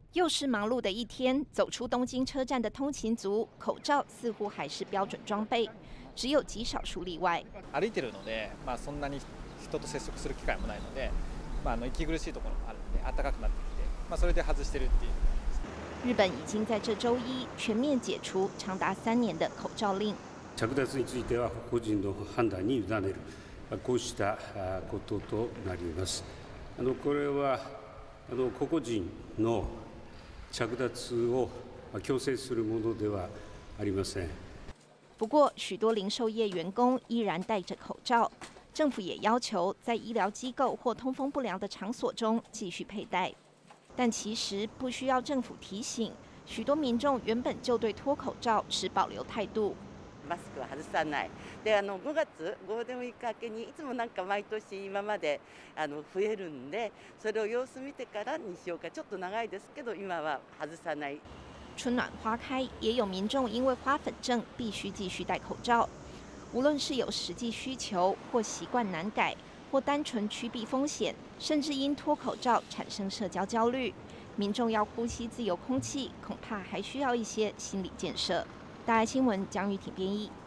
又是忙碌的一天，走出东京车站的通勤族，口罩似乎还是标准装备，只有极少数例外。 歩いてるので、そんなに人と接触する機会もないので、息苦しいところもあるので、暖かくなってきて、それで外してるっていう。 日本已经在这周一全面解除长达3年的口罩令。 着脱については個人の判断に委ねる、こうしたこととなります。これは個々人の着脱を強制するものではありません。 不过，许多零售业员工依然戴着口罩。政府也要求在医疗机构或通风不良的场所中继续佩戴。但其实不需要政府提醒，许多民众原本就对脱口罩持保留态度。 マスクは外さない。で、5月ゴールデンウィーク明けにいつも毎年今まで増えるんで、それを様子見てからにしようか。ちょっと長いですけど、今は外さない。 春暖花开，也有民众因为花粉症必须继续戴口罩。无论是有实际需求，或习惯难改，或单纯趋避风险，甚至因脱口罩产生社交焦虑，民众要呼吸自由空气，恐怕还需要一些心理建设。大爱新闻江玉婷编译。